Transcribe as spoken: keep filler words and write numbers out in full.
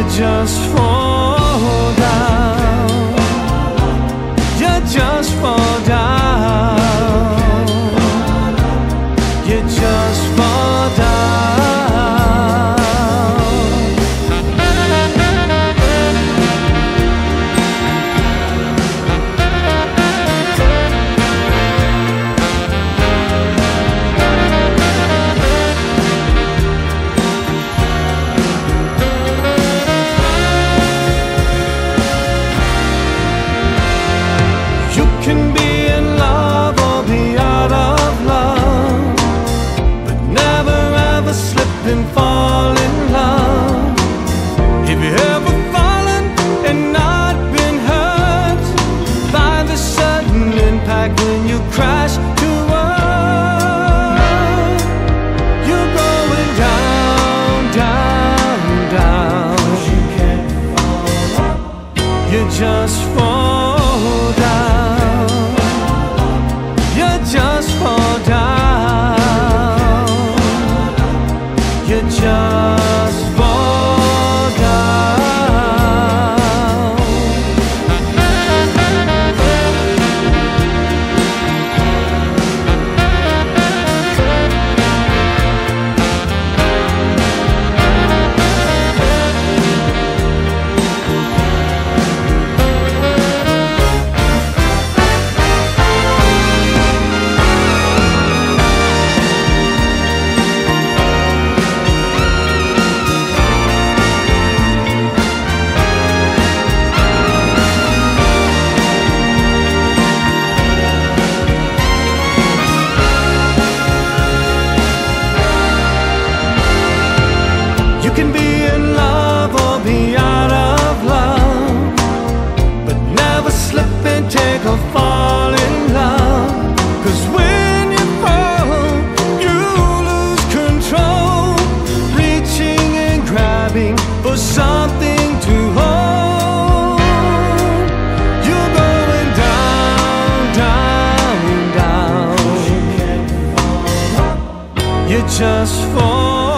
just fall down. You just fall down. You just fall down. You can be in love or be out of love, but never ever slip and fall in love. Have you ever fallen and not been hurt by the sudden impact when you crash to earth? You're going down, down, down. You can't fall up. You just fall down. Just fall down. You just fall down. You can be in love or be out of love, but never slip and take a fall in love. Cause when you fall, you lose control, reaching and grabbing for something to hold. You're going down, down, down. You just fall.